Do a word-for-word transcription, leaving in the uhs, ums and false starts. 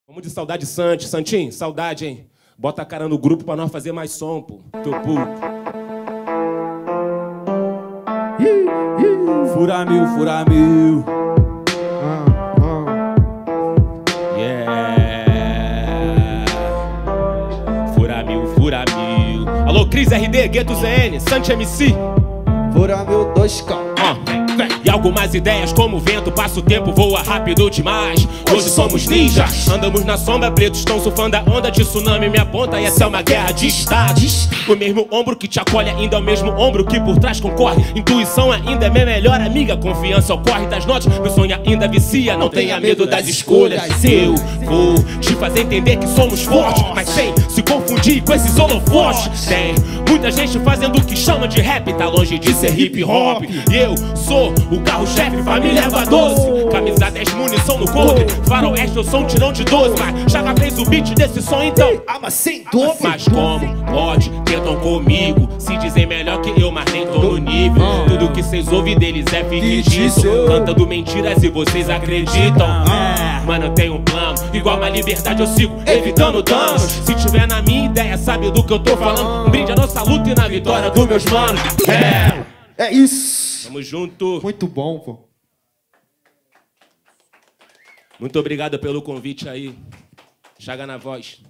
Vamos de saudade, Santi. Santinho, saudade, hein? Bota a cara no grupo pra nós fazer mais som, pô. Teu puto. Fura mil, fura mil. Yeah. Fura mil, fura mil. Alô, Cris R D, Gueto Z N, Santi M C. Fura mil, dois K. Uh. E algumas ideias como o vento, passa o tempo, voa rápido demais. Hoje somos ninjas, andamos na sombra, pretos estão surfando a onda de tsunami. Me aponta e essa é uma guerra de estados. O mesmo ombro que te acolhe ainda é o mesmo ombro que por trás concorre. Intuição ainda é minha melhor amiga, confiança ocorre das notas. Meu sonho ainda vicia, não tenha medo das escolhas. Eu vou te fazer entender que somos fortes, mas sem se confundir com esses holofotes. Tem muita gente fazendo o que chama de rap, tá longe de ser hip hop. E eu sou o carro-chefe, família erva doce. Camisa dez, munição no coldre. Faroeste, eu sou um tirão de doze. Mas Chaga fez o beat desse som, então ama sem dor. Mas como pode, tentam comigo se dizem melhor que eu, mas nem tô no nível. Tudo que cês ouvem deles é fictício, cantando mentiras e vocês acreditam. Mano, eu tenho um plano, igual uma liberdade eu sigo evitando danos. Se tiver na minha ideia, sabe do que eu tô falando. Um brinde a nossa luta e na vitória dos meus manos. É, é isso. Tamo junto. Muito bom, pô. Muito obrigado pelo convite aí. Chaga na voz.